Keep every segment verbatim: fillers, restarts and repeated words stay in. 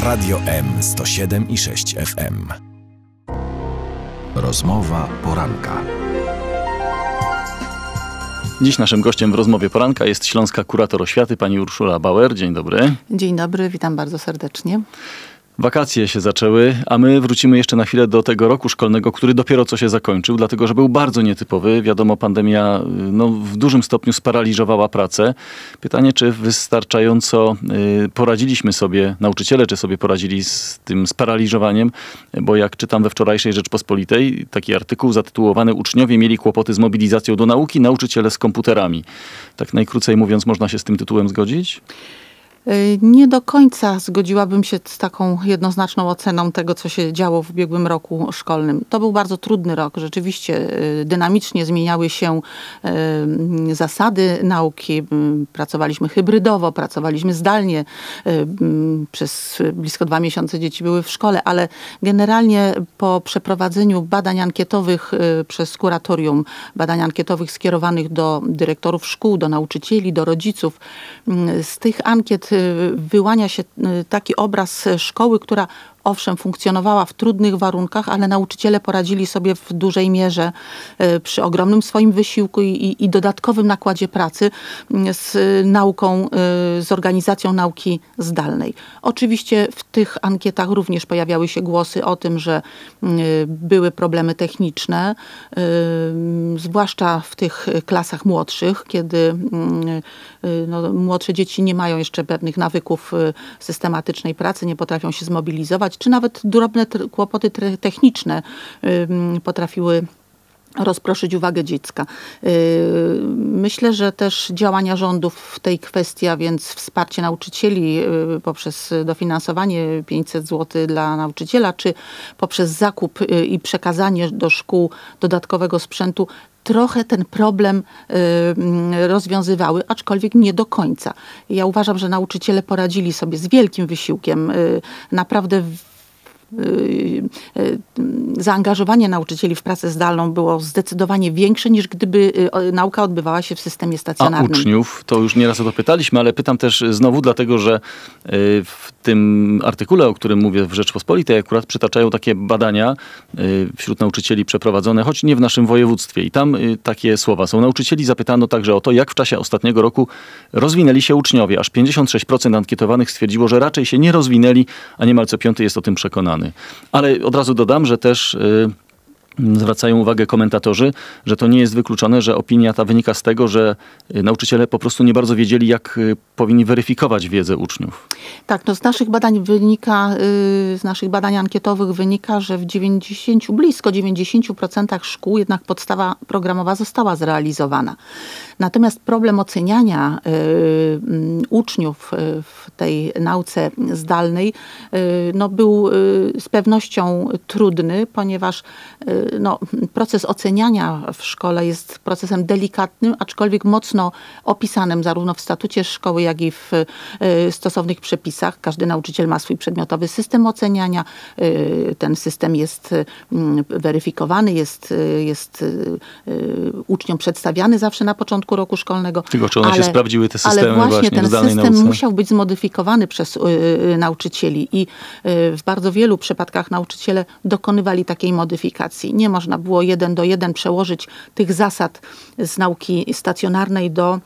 Radio M sto siedem i sześć F M. Rozmowa poranka. Dziś naszym gościem w rozmowie poranka jest śląska kurator oświaty pani Urszula Bauer. Dzień dobry. Dzień dobry, witam bardzo serdecznie. Wakacje się zaczęły, a my wrócimy jeszcze na chwilę do tego roku szkolnego, który dopiero co się zakończył, dlatego że był bardzo nietypowy. Wiadomo, pandemia no, w dużym stopniu sparaliżowała pracę. Pytanie, czy wystarczająco y, poradziliśmy sobie, nauczyciele, czy sobie poradzili z tym sparaliżowaniem, bo jak czytam we wczorajszej Rzeczpospolitej, taki artykuł zatytułowany "Uczniowie mieli kłopoty z mobilizacją do nauki, nauczyciele z komputerami". Tak najkrócej mówiąc, można się z tym tytułem zgodzić? Nie do końca zgodziłabym się z taką jednoznaczną oceną tego, co się działo w ubiegłym roku szkolnym. To był bardzo trudny rok. Rzeczywiście dynamicznie zmieniały się zasady nauki. Pracowaliśmy hybrydowo, pracowaliśmy zdalnie. Przez blisko dwa miesiące dzieci były w szkole, ale generalnie po przeprowadzeniu badań ankietowych przez kuratorium, badań ankietowych skierowanych do dyrektorów szkół, do nauczycieli, do rodziców, z tych ankiet wyłania się taki obraz szkoły, która owszem, funkcjonowała w trudnych warunkach, ale nauczyciele poradzili sobie w dużej mierze przy ogromnym swoim wysiłku i, i dodatkowym nakładzie pracy z nauką, z organizacją nauki zdalnej. Oczywiście w tych ankietach również pojawiały się głosy o tym, że były problemy techniczne, zwłaszcza w tych klasach młodszych, kiedy no, młodsze dzieci nie mają jeszcze pewnych nawyków systematycznej pracy, nie potrafią się zmobilizować, czy nawet drobne kłopoty techniczne potrafiły rozproszyć uwagę dziecka. Myślę, że też działania rządu w tej kwestii, a więc wsparcie nauczycieli poprzez dofinansowanie pięćset złotych dla nauczyciela, czy poprzez zakup i przekazanie do szkół dodatkowego sprzętu, trochę ten problem y, rozwiązywały, aczkolwiek nie do końca. Ja uważam, że nauczyciele poradzili sobie z wielkim wysiłkiem. Y, naprawdę w, zaangażowanie nauczycieli w pracę zdalną było zdecydowanie większe, niż gdyby nauka odbywała się w systemie stacjonarnym. A uczniów, to już nieraz o to pytaliśmy, ale pytam też znowu dlatego, że w tym artykule, o którym mówię w Rzeczpospolitej, akurat przytaczają takie badania wśród nauczycieli przeprowadzone, choć nie w naszym województwie. I tam takie słowa są. Nauczycieli zapytano także o to, jak w czasie ostatniego roku rozwinęli się uczniowie. Aż pięćdziesiąt sześć procent ankietowanych stwierdziło, że raczej się nie rozwinęli, a niemal co piąty jest o tym przekonany. Ale od razu dodam, że też y, zwracają uwagę komentatorzy, że to nie jest wykluczone, że opinia ta wynika z tego, że y, nauczyciele po prostu nie bardzo wiedzieli, jak y, powinni weryfikować wiedzę uczniów. Tak, no z naszych badań wynika, y, z naszych badań ankietowych wynika, że w dziewięćdziesięciu, blisko dziewięćdziesięciu procentach szkół jednak podstawa programowa została zrealizowana. Natomiast problem oceniania y, y, uczniów y, w tej nauce zdalnej y, no, był y, z pewnością trudny, ponieważ y, no, proces oceniania w szkole jest procesem delikatnym, aczkolwiek mocno opisanym zarówno w statucie szkoły, jak i w y, stosownych przepisach. Każdy nauczyciel ma swój przedmiotowy system oceniania. Y, ten system jest y, weryfikowany, jest, y, jest y, y, uczniom przedstawiany zawsze na początku roku szkolnego. Tylko czy one ale, się sprawdziły, te systemy ale właśnie, właśnie ten w zdalnej system nauce? musiał być zmodyfikowany przez y, y, nauczycieli i y, w bardzo wielu przypadkach nauczyciele dokonywali takiej modyfikacji. Nie można było jeden do jeden przełożyć tych zasad z nauki stacjonarnej do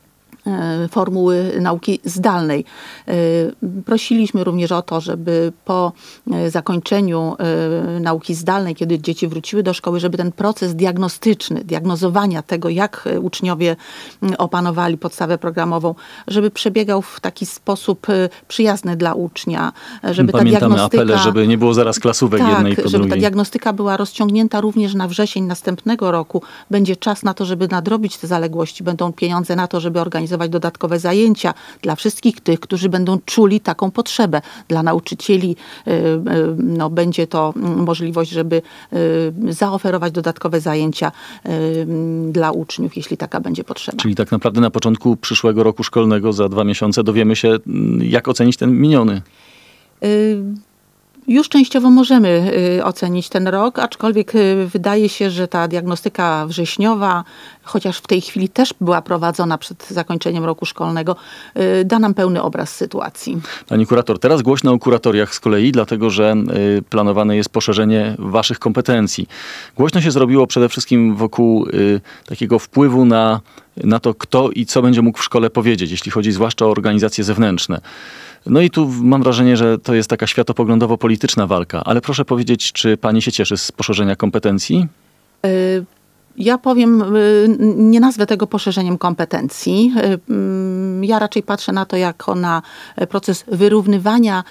formuły nauki zdalnej. Prosiliśmy również o to, żeby po zakończeniu nauki zdalnej, kiedy dzieci wróciły do szkoły, żeby ten proces diagnostyczny, diagnozowania tego, jak uczniowie opanowali podstawę programową, żeby przebiegał w taki sposób przyjazny dla ucznia. Żeby Pamiętamy ta diagnostyka, apele, żeby nie było zaraz klasówek tak, jednej po żeby drugiej. Ta diagnostyka była rozciągnięta również na wrzesień następnego roku. Będzie czas na to, żeby nadrobić te zaległości. Będą pieniądze na to, żeby organizować dodatkowe zajęcia dla wszystkich tych, którzy będą czuli taką potrzebę. Dla nauczycieli no, będzie to możliwość, żeby zaoferować dodatkowe zajęcia dla uczniów, jeśli taka będzie potrzeba. Czyli tak naprawdę na początku przyszłego roku szkolnego, za dwa miesiące, dowiemy się, jak ocenić ten miniony. Już częściowo możemy ocenić ten rok, aczkolwiek wydaje się, że ta diagnostyka wrześniowa, chociaż w tej chwili też była prowadzona przed zakończeniem roku szkolnego, da nam pełny obraz sytuacji. Pani kurator, teraz głośno o kuratoriach z kolei, dlatego że planowane jest poszerzenie waszych kompetencji. Głośno się zrobiło przede wszystkim wokół takiego wpływu na, na to, kto i co będzie mógł w szkole powiedzieć, jeśli chodzi zwłaszcza o organizacje zewnętrzne. No i tu mam wrażenie, że to jest taka światopoglądowo-polityczna walka. Ale proszę powiedzieć, czy pani się cieszy z poszerzenia kompetencji? Y Ja powiem, nie nazwę tego poszerzeniem kompetencji. Ja raczej patrzę na to jako na proces wyrównywania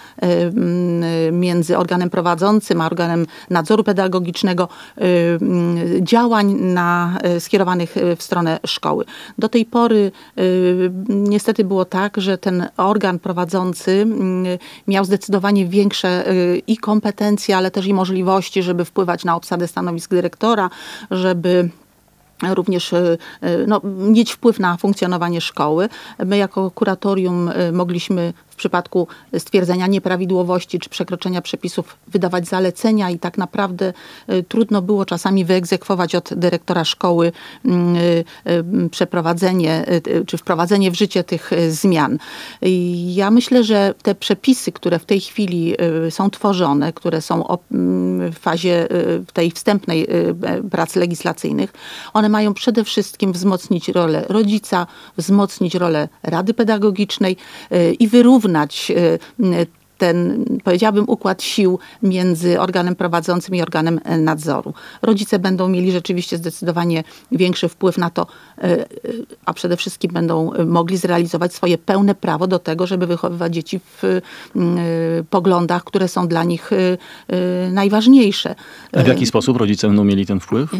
między organem prowadzącym a organem nadzoru pedagogicznego działań na, skierowanych w stronę szkoły. Do tej pory niestety było tak, że ten organ prowadzący miał zdecydowanie większe i kompetencje, ale też i możliwości, żeby wpływać na obsadę stanowisk dyrektora, żeby również no, mieć wpływ na funkcjonowanie szkoły. My jako kuratorium mogliśmy w przypadku stwierdzenia nieprawidłowości czy przekroczenia przepisów wydawać zalecenia i tak naprawdę trudno było czasami wyegzekwować od dyrektora szkoły przeprowadzenie czy wprowadzenie w życie tych zmian. Ja myślę, że te przepisy, które w tej chwili są tworzone, które są w fazie tej wstępnej pracy legislacyjnych, one mają przede wszystkim wzmocnić rolę rodzica, wzmocnić rolę Rady Pedagogicznej i wyrównać ten, powiedziałabym, układ sił między organem prowadzącym i organem nadzoru. Rodzice będą mieli rzeczywiście zdecydowanie większy wpływ na to, a przede wszystkim będą mogli zrealizować swoje pełne prawo do tego, żeby wychowywać dzieci w poglądach, które są dla nich najważniejsze. A w jaki sposób rodzice będą mieli ten wpływ?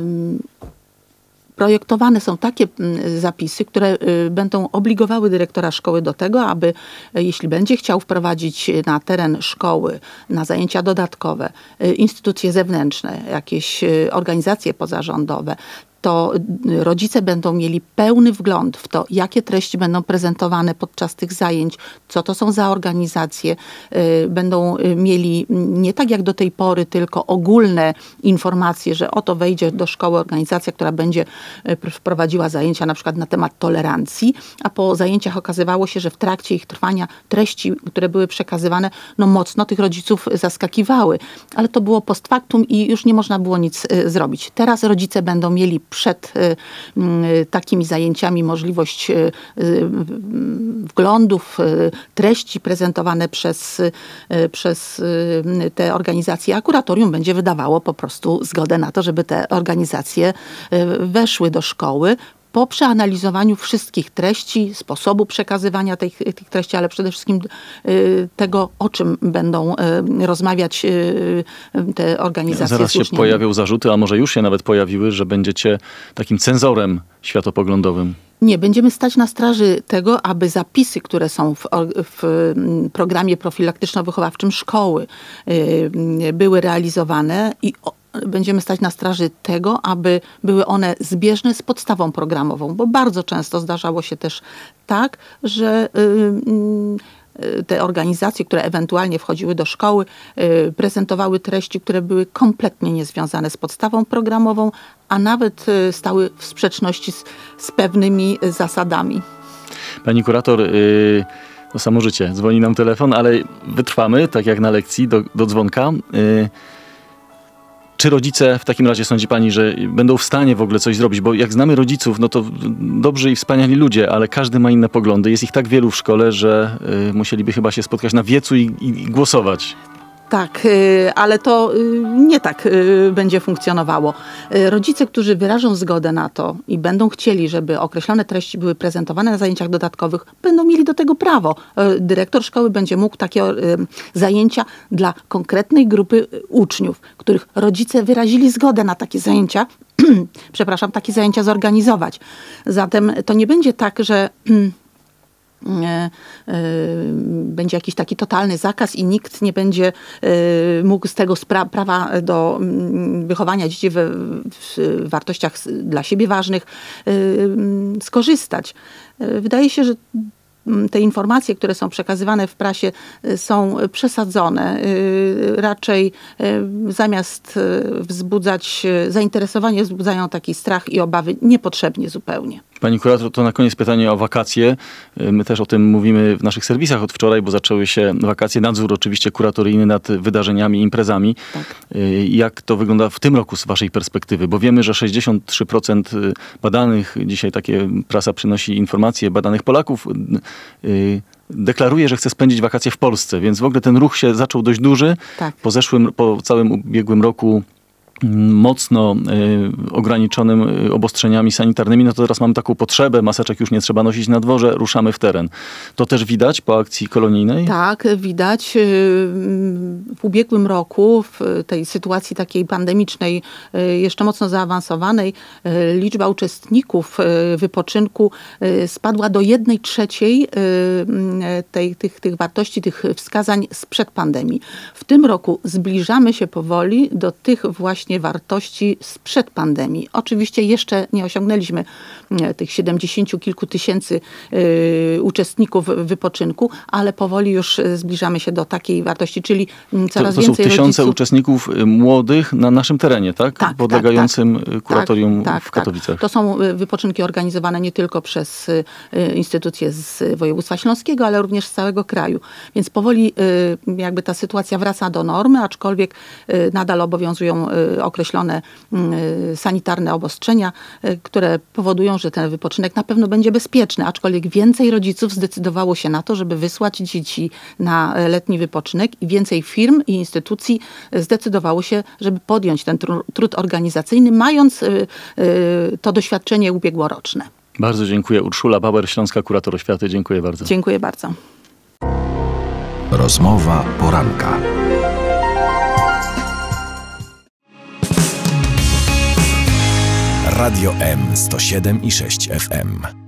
Projektowane są takie zapisy, które będą obligowały dyrektora szkoły do tego, aby jeśli będzie chciał wprowadzić na teren szkoły, na zajęcia dodatkowe, instytucje zewnętrzne, jakieś organizacje pozarządowe, to rodzice będą mieli pełny wgląd w to, jakie treści będą prezentowane podczas tych zajęć, co to są za organizacje. Będą mieli nie tak jak do tej pory tylko ogólne informacje, że oto wejdzie do szkoły organizacja, która będzie wprowadziła zajęcia na przykład na temat tolerancji, a po zajęciach okazywało się, że w trakcie ich trwania treści, które były przekazywane, no mocno tych rodziców zaskakiwały. Ale to było post factum i już nie można było nic zrobić. Teraz rodzice będą mieli przed takimi zajęciami możliwość wglądów, treści prezentowane przez, przez te organizacje, a kuratorium będzie wydawało po prostu zgodę na to, żeby te organizacje weszły do szkoły po przeanalizowaniu wszystkich treści, sposobu przekazywania tych, tych treści, ale przede wszystkim y, tego, o czym będą y, rozmawiać y, te organizacje. Zaraz się słusznie. pojawią zarzuty, a może już się nawet pojawiły, że będziecie takim cenzorem światopoglądowym. Nie, będziemy stać na straży tego, aby zapisy, które są w, w programie profilaktyczno-wychowawczym szkoły y, były realizowane i o, będziemy stać na straży tego, aby były one zbieżne z podstawą programową, bo bardzo często zdarzało się też tak, że te organizacje, które ewentualnie wchodziły do szkoły, prezentowały treści, które były kompletnie niezwiązane z podstawą programową, a nawet stały w sprzeczności z, z pewnymi zasadami. Pani kurator, yy, no samo życie, dzwoni nam telefon, ale wytrwamy, tak jak na lekcji, do, do dzwonka. Yy, Czy rodzice w takim razie sądzi pani, że będą w stanie w ogóle coś zrobić? Bo jak znamy rodziców, no to dobrzy i wspaniali ludzie, ale każdy ma inne poglądy. Jest ich tak wielu w szkole, że y, musieliby chyba się spotkać na wiecu i, i, i głosować. Tak, ale to nie tak będzie funkcjonowało. Rodzice, którzy wyrażą zgodę na to i będą chcieli, żeby określone treści były prezentowane na zajęciach dodatkowych, będą mieli do tego prawo. Dyrektor szkoły będzie mógł takie zajęcia dla konkretnej grupy uczniów, których rodzice wyrazili zgodę na takie zajęcia, przepraszam, takie zajęcia zorganizować. Zatem to nie będzie tak, że będzie jakiś taki totalny zakaz i nikt nie będzie mógł z tego spra- prawa do wychowania dzieci w, w wartościach dla siebie ważnych skorzystać. Wydaje się, że te informacje, które są przekazywane w prasie, są przesadzone. Raczej zamiast wzbudzać zainteresowanie, wzbudzają taki strach i obawy niepotrzebnie zupełnie. Pani kurator, to na koniec pytanie o wakacje. My też o tym mówimy w naszych serwisach od wczoraj, bo zaczęły się wakacje. Nadzór oczywiście kuratoryjny nad wydarzeniami, imprezami. Tak. Jak to wygląda w tym roku z waszej perspektywy? Bo wiemy, że sześćdziesiąt trzy procent badanych, dzisiaj takie prasa przynosi informacje, badanych Polaków deklaruje, że chce spędzić wakacje w Polsce, więc w ogóle ten ruch się zaczął dość duży. Tak. Po zeszłym, po całym ubiegłym roku mocno y, ograniczonym y, obostrzeniami sanitarnymi, no to teraz mamy taką potrzebę, maseczek już nie trzeba nosić na dworze, ruszamy w teren. To też widać po akcji kolonijnej? Tak, widać. W ubiegłym roku, w tej sytuacji takiej pandemicznej, jeszcze mocno zaawansowanej, liczba uczestników wypoczynku spadła do jednej trzeciej tej, tych, tych wartości, tych wskazań sprzed pandemii. W tym roku zbliżamy się powoli do tych właśnie wartości sprzed pandemii. Oczywiście jeszcze nie osiągnęliśmy tych siedemdziesięciu kilku tysięcy y, uczestników wypoczynku, ale powoli już zbliżamy się do takiej wartości, czyli coraz to, to więcej są tysiące rodziców... uczestników młodych na naszym terenie, tak? tak Podlegającym tak, tak, kuratorium tak, w Katowicach. Tak. To są wypoczynki organizowane nie tylko przez y, instytucje z województwa śląskiego, ale również z całego kraju. Więc powoli y, jakby ta sytuacja wraca do normy, aczkolwiek y, nadal obowiązują y, określone y, sanitarne obostrzenia, y, które powodują, że ten wypoczynek na pewno będzie bezpieczny, aczkolwiek więcej rodziców zdecydowało się na to, żeby wysłać dzieci na letni wypoczynek i więcej firm i instytucji zdecydowało się, żeby podjąć ten tru, trud organizacyjny, mając y, y, to doświadczenie ubiegłoroczne. Bardzo dziękuję. Urszula Bauer, Śląska Kurator Oświaty. Dziękuję bardzo. Dziękuję bardzo. Rozmowa poranka. Radio M sto siedem i sześć F M.